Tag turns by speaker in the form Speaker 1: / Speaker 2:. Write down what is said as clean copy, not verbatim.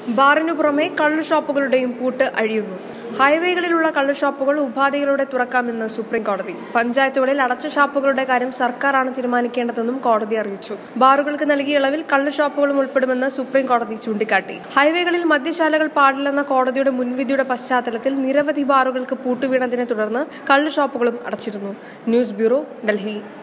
Speaker 1: ബാറിനു പുറമെ കള്ളുഷോപ്പുകളുടെയും പൂട്ട് അഴിയുന്നു. ഹൈവേകളിലുള്ള കള്ളുഷോപ്പുകൾ ഉപാധികളോടെ തുറക്കാമെന്ന് സുപ്രീം കോടതി. പഞ്ചായത്തുകളിൽ അടച്ച ഷാപ്പുകളുടെ കാര്യം സർക്കാരാണ് തീരുമാനിക്കേണ്ടതെന്നും കോടതി അറിയിച്ചു. ബാറുകൾക്ക് നൽകിയ ഇളവിൽ കള്ളുഷോപ്പുകളും ഉൾപ്പെടുമെന്ന് സുപ്രീം കോടതി ചൂണ്ടിക്കാട്ടി. ഹൈവേകളിൽ മദ്യശാലകൾ പാടില്ലെന്ന കോടതിയുടെ മുൻവിധിയുടെ പശ്ചാത്തലത്തിൽ നിരവധി ബാറുകൾക്ക് പൂട്ടുവീണതിനെ തുടർന്ന് കള്ളുഷോപ്പുകളും അടച്ചിരുന്നു. News bureau, Delhi.